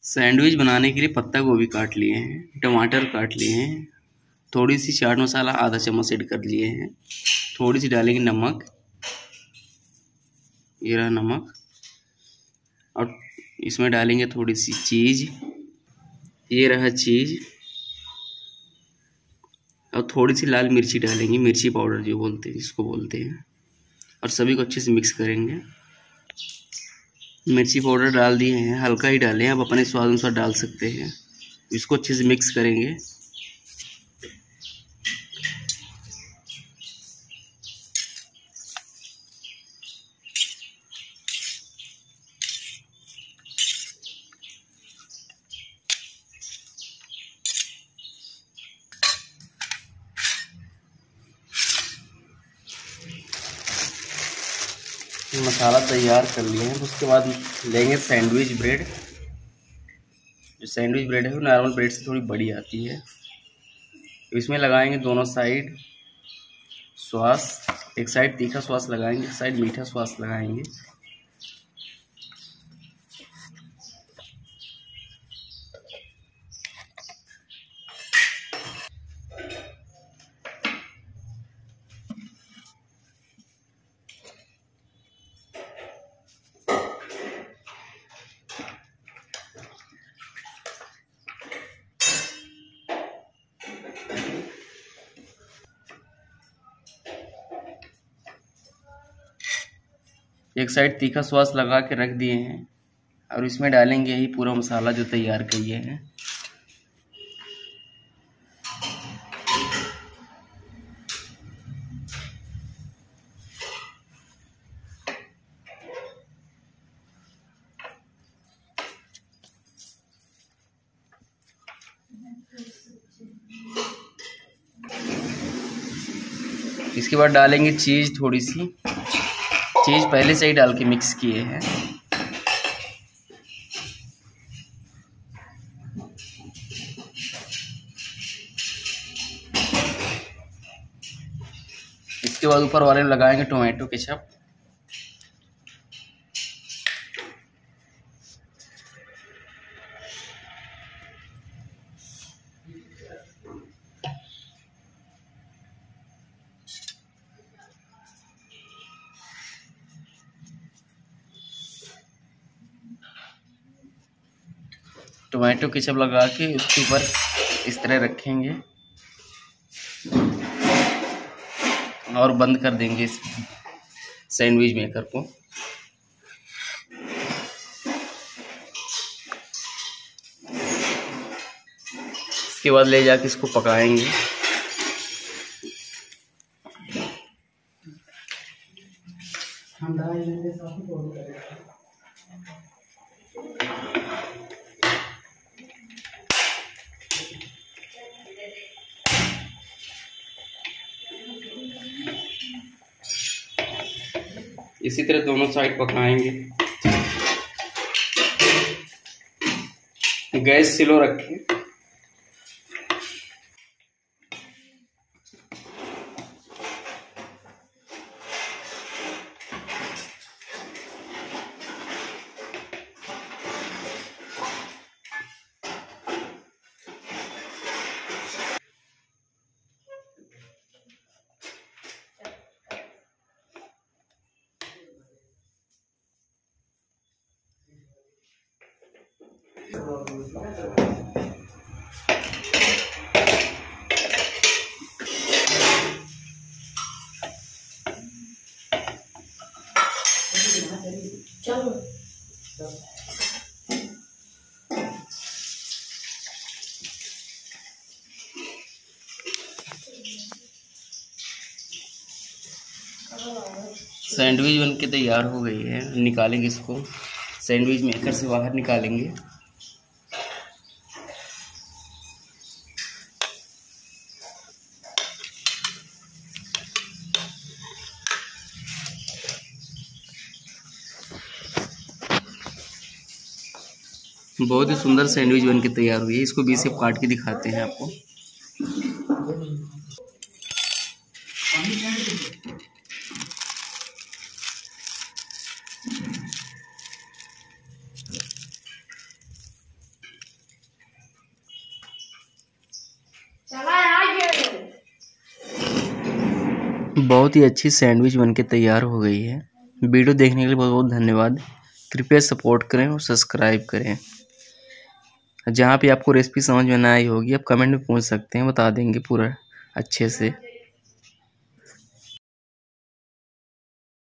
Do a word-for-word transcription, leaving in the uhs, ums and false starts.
Sandwich बनाने के लिए पत्ता गोभी काट लिए हैं, टमाटर काट लिए हैं, थोड़ी सी चाट मसाला आधा चम्मच ऐड कर लिए हैं, थोड़ी सी डालेंगे नमक, ये रहा नमक, और इसमें डालेंगे थोड़ी सी चीज़, ये रहा चीज़, और थोड़ी सी लाल मिर्ची डालेंगे, मिर्ची पाउडर जो बोलते हैं जिसको बोलते हैं, और सभी को अच्छे से मिक्स करेंगे। मिर्ची पाउडर डाल दिए हैं, हल्का ही डालें, आप अपने स्वाद अनुसार डाल सकते हैं। इसको अच्छे से मिक्स करेंगे। मसाला तैयार कर लिए हैं, उसके बाद लेंगे सैंडविच ब्रेड। जो सैंडविच ब्रेड है वो नॉर्मल ब्रेड से थोड़ी बड़ी आती है। इसमें लगाएंगे दोनों साइड सॉस, एक साइड तीखा सॉस लगाएंगे, एक साइड मीठा सॉस लगाएंगे। एक साइड तीखा सॉस लगा के रख दिए हैं, और इसमें डालेंगे यही पूरा मसाला जो तैयार किए हैं। इसके बाद डालेंगे चीज़, थोड़ी सी चीज़ पहले से ही डाल के मिक्स किए हैं। इसके बाद ऊपर वाले में लगाएंगे टोमेटो केचप। टोमेटो केचप लगा के उसके ऊपर इस तरह रखेंगे और बंद कर देंगे इस सैंडविच मेकर को। इसके बाद ले जाके इसको पकाएंगे। इसी तरह दोनों साइड पकाएंगे। गैस स्लो रखें। चलो सैंडविच बन के तैयार हो गई है। निकालेंगे इसको, सैंडविच मेकर से बाहर निकालेंगे। बहुत ही सुंदर सैंडविच बन के तैयार हुई है। इसको बीच से काट के दिखाते हैं आपको। बहुत ही अच्छी सैंडविच बनके तैयार हो गई है। वीडियो देखने के लिए बहुत बहुत धन्यवाद। कृपया सपोर्ट करें और सब्सक्राइब करें। जहाँ पे आपको रेसिपी समझ में ना आई होगी आप कमेंट में पूछ सकते हैं, बता देंगे पूरा अच्छे से।